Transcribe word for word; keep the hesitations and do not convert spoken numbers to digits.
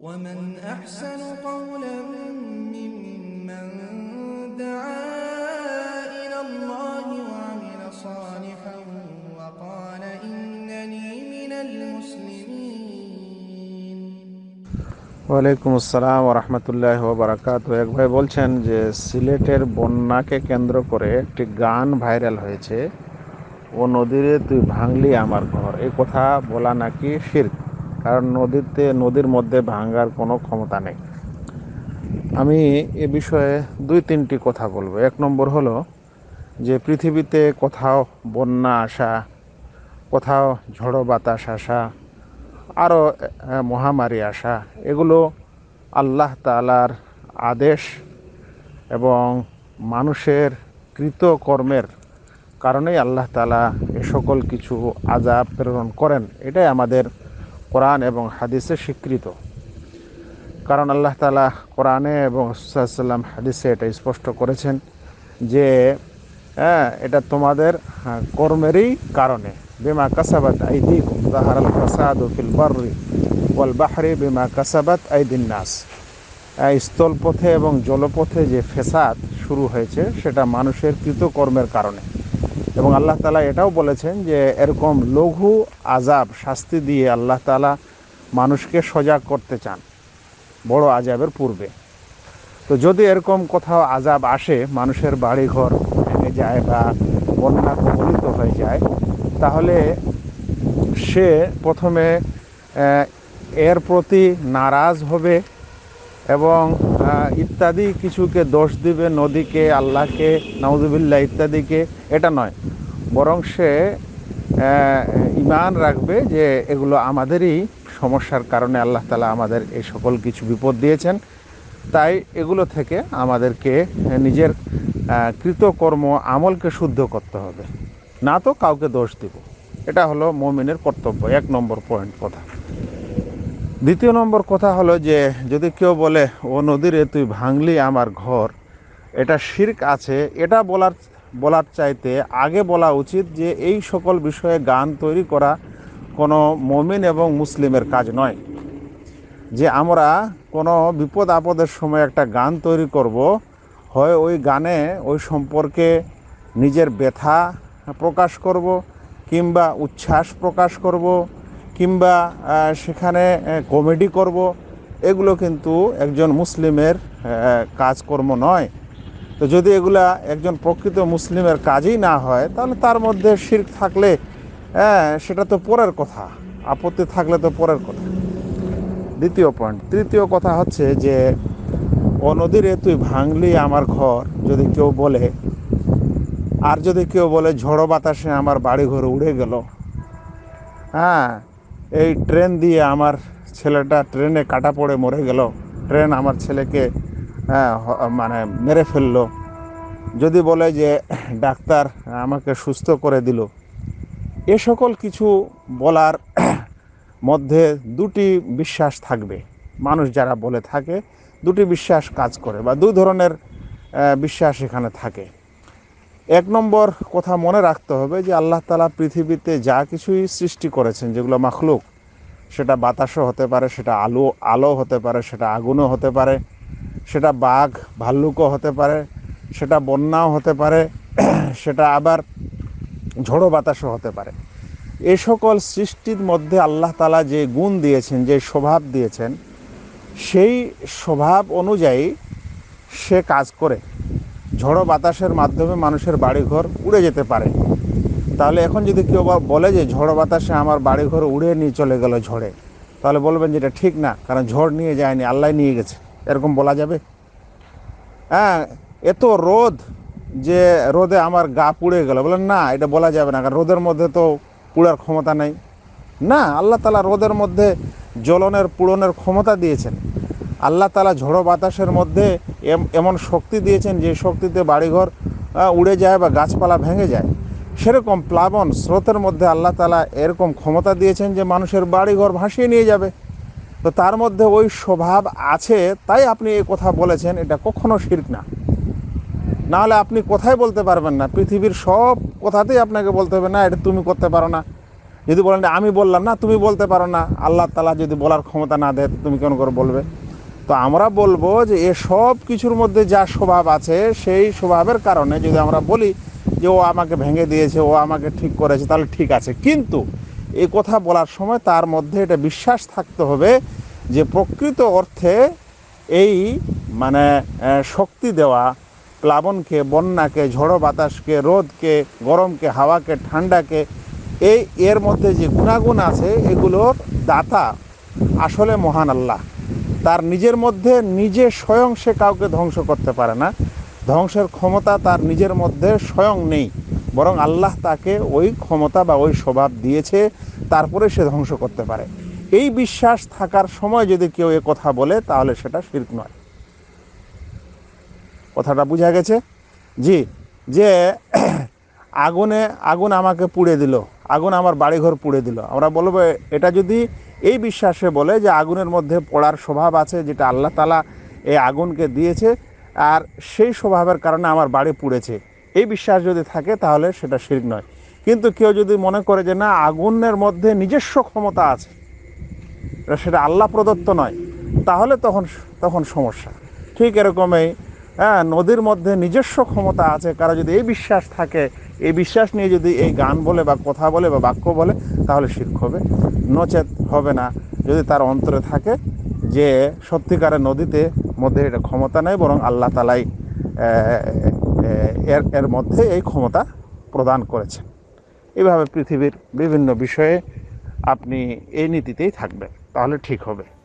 ومن أحسن قولا ممن دعا إلى الله وعمل صالحا وقال إنني من المسلمين। ওয়ালাইকুম আসসালাম ওয়া রাহমাতুল্লাহি ওয়া বারাকাতুহু। এক ভাই বলছেন যে সিলেটের বন্যাকে কেন্দ্র করে একটি গান ভাইরাল হয়েছে, ও নদীরে তুই ভাঙলি আমার ঘর। এই কথা বলা নাকি শিরক, কারণ নদীতে নদীর মধ্যে ভাঙার কোনো ক্ষমতা নেই। আমি এ বিষয়ে দুই তিনটি কথা বলবো। এক নম্বর হলো যে পৃথিবীতে কোথাও বন্যা আসা, কোথাও ঝড়ো বাতাস আসা, আরও মহামারী আসা, এগুলো আল্লাহ তাআলার আদেশ এবং মানুষের কৃতকর্মের কারণেই আল্লাহ তাআলা এ সকল কিছু আযাব প্রেরণ করেন। এটাই আমাদের কোরআন এবং হাদিসে স্বীকৃত। কারণ আল্লাহ তাআলা কোরআনে এবং রাসূল সাল্লাল্লাহু আলাইহি ওয়াসাল্লাম হাদিসে এটা স্পষ্ট করেছেন যে হ্যাঁ এটা তোমাদের কর্মেরই কারণে। বিমা কাসাবাত আইদিকুম যাহারাল ফাসাদু ফিল বাররি ওয়াল বাহরি বিমা কাসাবাত আইদিন নাস। স্থলপথে এবং জলপথে যে ফেসাদ শুরু হয়েছে সেটা মানুষের কৃতকর্মের কারণে। এবং আল্লাহ তাআলা এটাও বলেছেন যে এরকম লঘু আযাব শাস্তি দিয়ে আল্লাহ তাআলা মানুষকে সজাগ করতে চান বড় আযাবের পূর্বে। তো যদি এরকম কোথাও আযাব আসে, মানুষের বাড়িঘর ভেঙে যায় বা বন্যা কবলিত হয়ে যায়, তাহলে সে প্রথমে এর প্রতি নারাজ হবে এবং ইত্যাদি কিছুকে দোষ দিবে, নদীকে, আল্লাহকে, নাউযুবিল্লাহ ইত্যাদিকে। এটা নয়, বরং সে ঈমান রাখবে যে এগুলো আমাদেরই সমস্যার কারণে আল্লাহ তাআলা আমাদের এই সকল কিছু বিপদ দিয়েছেন, তাই এগুলো থেকে আমাদেরকে নিজের কৃতকর্ম আমলকে শুদ্ধ করতে হবে, না তো কাউকে দোষ দিব। এটা হলো মুমিনের কর্তব্য, এক নম্বর পয়েন্ট কথা। দ্বিতীয় নম্বর কথা হলো যে যদি কেউ বলে ও নদীরে তুই ভাঙলি আমার ঘর, এটা শিরক আছে, এটা বলার বলার চাইতে আগে বলা উচিত যে এই সকল বিষয়ে গান তৈরি করা কোনো মুমিন এবং মুসলিমের কাজ নয়। যে আমরা কোনো বিপদ আপদের সময় একটা গান তৈরি করব, হয় ওই গানে ওই সম্পর্কে নিজের ব্যথা প্রকাশ করব, কিংবা উচ্ছ্বাস প্রকাশ করব, কিংবা সেখানে কমেডি করব, এগুলো কিন্তু একজন মুসলিমের কাজকর্ম নয়। তো যদি এগুলা একজন প্রকৃত মুসলিমের কাজই না হয়, তাহলে তার মধ্যে শিরক থাকলে হ্যাঁ সেটা তো পরের কথা, আপত্তি থাকলে তো পরের কথা। দ্বিতীয় পয়েন্ট। তৃতীয় কথা হচ্ছে যে ও নদীরে তুই ভাঙলি আমার ঘর যদি কেউ বলে, আর যদি কেউ বলে ঝড়ো বাতাসে আমার বাড়িঘর উড়ে গেল, হ্যাঁ এই ট্রেন দিয়ে আমার ছেলেটা ট্রেনে কাটা পড়ে মরে গেল, ট্রেন আমার ছেলেকে হ্যাঁ মানে মেরে ফেললো, যদি বলে যে ডাক্তার আমাকে সুস্থ করে দিল, এ সকল কিছু বলার মধ্যে দুটি বিশ্বাস থাকবে। মানুষ যারা বলে থাকে দুটি বিশ্বাস কাজ করে, বা দুই ধরনের বিশ্বাস এখানে থাকে। এক নম্বর কথা মনে রাখতে হবে যে আল্লাহ তাআলা পৃথিবীতে যা কিছুই সৃষ্টি করেছেন, যেগুলো মাখলুক, সেটা বাতাসও হতে পারে, সেটা আলো আলো হতে পারে, সেটা আগুনও হতে পারে, সেটা বাঘ ভাল্লুকও হতে পারে, সেটা বন্যাও হতে পারে, সেটা আবার ঝড়ো বাতাসও হতে পারে। এই সকল সৃষ্টির মধ্যে আল্লাহ তাআলা যে গুণ দিয়েছেন, যে স্বভাব দিয়েছেন, সেই স্বভাব অনুযায়ী সে কাজ করে। ঝড়ো বাতাসের মাধ্যমে মানুষের বাড়িঘর উড়ে যেতে পারে। তাহলে এখন যদি কেউ বলে যে ঝড়ো বাতাসে আমার বাড়িঘর উড়ে নিয়ে চলে গেল ঝড়ে, তাহলে বলবেন যে এটা ঠিক না, কারণ ঝড় নিয়ে যায়নি, আল্লাহ নিয়ে গেছে। এরকম বলা যাবে? হ্যাঁ, এত রোদ যে রোদে আমার গা পুড়ে গেল, বলেন না, এটা বলা যাবে না, কারণ রোদের মধ্যে তো পুড়ার ক্ষমতা নেই। না, আল্লাহ তাআলা রোদের মধ্যে জ্বলনের পুড়নের ক্ষমতা দিয়েছেন। আল্লাহ তাআলা ঝড়ো বাতাসের মধ্যে এমন শক্তি দিয়েছেন যে শক্তিতে বাড়িঘর উড়ে যায় বা গাছপালা ভেঙে যায়। সেরকম প্লাবন স্রোতের মধ্যে আল্লাহ তাআলা এরকম ক্ষমতা দিয়েছেন যে মানুষের বাড়িঘর ভাসিয়ে নিয়ে যাবে। তো তার মধ্যে ওই স্বভাব আছে, তাই আপনি এই কথা বলেছেন, এটা কখনো শিরক না। নাহলে আপনি কথাই বলতে পারবেন না, পৃথিবীর সব কথাতেই আপনাকে বলতে হবে না এটা তুমি করতে পারো না, যদি বলেন আমি বললাম না, তুমি বলতে পারো না, আল্লাহ তাআলা যদি বলার ক্ষমতা না দেয় তুমি কেন করে বলবে? তো আমরা বলবো যে এ সব কিছুর মধ্যে যা স্বভাব আছে সেই স্বভাবের কারণে যদি আমরা বলি যে ও আমাকে ভেঙে দিয়েছে, ও আমাকে ঠিক করেছে, তাহলে ঠিক আছে। কিন্তু এই কথা বলার সময় তার মধ্যে এটা বিশ্বাস থাকতে হবে যে প্রকৃত অর্থে এই মানে শক্তি দেওয়া, প্লাবনকে, বন্যাকে, ঝড়ো বাতাসকে, রোদকে, গরমকে, হাওয়াকে, ঠান্ডাকে, এই এর মধ্যে যে গুণাগুণ আছে এগুলোর দাতা আসলে মহান আল্লাহ। তার নিজের মধ্যে নিজে স্বয়ং সে কাউকে ধ্বংস করতে পারে না, ধ্বংসের ক্ষমতা তার নিজের মধ্যে স্বয়ং নেই, বরং আল্লাহ তাকে ওই ক্ষমতা বা ওই স্বভাব দিয়েছে, তারপরে সে ধ্বংস করতে পারে। এই বিশ্বাস থাকার সময় যদি কেউ এ কথা বলে তাহলে সেটা শিরক নয়। কথাটা বোঝা গেছে? জি, যে আগুনে আগুন আমাকে পুড়ে দিল, আগুন আমার বাড়িঘর পুড়ে দিল, আমরা বলবো এটা যদি এই বিশ্বাসে বলে যে আগুনের মধ্যে পড়ার স্বভাব আছে, যেটা আল্লাহ তাআলা এই আগুনকে দিয়েছে, আর সেই স্বভাবের কারণে আমার বাড়ি পুড়েছে, এই বিশ্বাস যদি থাকে তাহলে সেটা শিরক নয়। কিন্তু কেউ যদি মনে করে যে না, আগুনের মধ্যে নিজস্ব ক্ষমতা আছে, সেটা আল্লাহ প্রদত্ত নয়, তাহলে তখন তখন সমস্যা। ঠিক এরকমই হ্যাঁ, নদীর মধ্যে নিজস্ব ক্ষমতা আছে, কারো যদি এই বিশ্বাস থাকে, এই বিশ্বাস নিয়ে যদি এই গান বলে বা কথা বলে বা বাক্য বলে, তাহলে শিরক হবে, নচেত হবে না। যদি তার অন্তরে থাকে যে সত্যিকারের নদীতে মধ্যে এটা ক্ষমতা নেই, বরং আল্লাহ তাআলাই এর এর মধ্যে এই ক্ষমতা প্রদান করেছেন। এইভাবে পৃথিবীর বিভিন্ন বিষয়ে আপনি এই নীতিতেই থাকবেন, তাহলে ঠিক হবে।